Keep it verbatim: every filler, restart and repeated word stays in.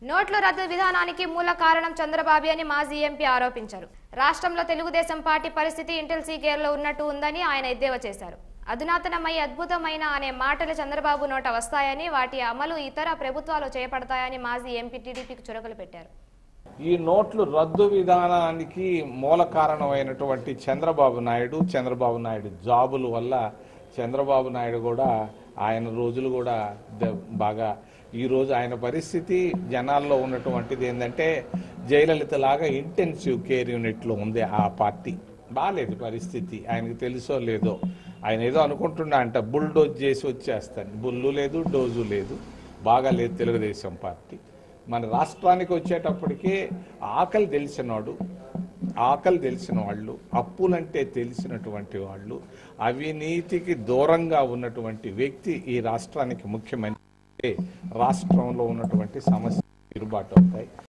నోట్ల రద్దు విధానానికి మూల కారణం చంద్రబాబు అని మాజీ ఎంపీ ఆరోపించారు. రాష్ట్రంలో తెలుగుదేశం పార్టీ పరిస్థితి ఇంటెల్సీ గేర్లో ఉన్నట్టు ఉందని ఆయన ఎద్దేవా చేశారు. అధునాతనమై అద్భుతమైన అనే మాటలు చంద్రబాబు నోట వస్తాయని, వాటి అమలు ఇతర ప్రభుత్వాలు చేపడతాయని మాజీ ఎంపీ టీడీపీకి చురకలు పెట్టారు. ఈ నోట్లు రద్దు విధానానికి మూల కారణమైనటువంటి చంద్రబాబు నాయుడు చంద్రబాబు నాయుడు జాబుల వల్ల చంద్రబాబు నాయుడు కూడా ఆయన రోజులు కూడా బాగా ఈరోజు ఆయన పరిస్థితి జనాల్లో ఉన్నటువంటిది ఏంటంటే జయలలిత లాగా ఇంటెన్సివ్ కేర్ యూనిట్లో ఉంది ఆ పార్టీ. బాగాలేదు పరిస్థితి, ఆయనకు తెలుసో లేదో. ఆయన ఏదో అనుకుంటున్నా అంట బుల్డోజ్ చేసి వచ్చేస్తాను. బుల్లు లేదు, డోజు లేదు, బాగాలేదు తెలుగుదేశం పార్టీ. మన రాష్ట్రానికి వచ్చేటప్పటికే ఆకలి తెలిసినవాడు, ఆకలి తెలిసిన వాళ్ళు, అప్పులంటే తెలిసినటువంటి వాళ్ళు, అవినీతికి దూరంగా ఉన్నటువంటి వ్యక్తి ఈ రాష్ట్రానికి ముఖ్యమంత్రి. రాష్ట్రంలో ఉన్నటువంటి సమస్యలు తిరుగుబాటు అవుతాయి.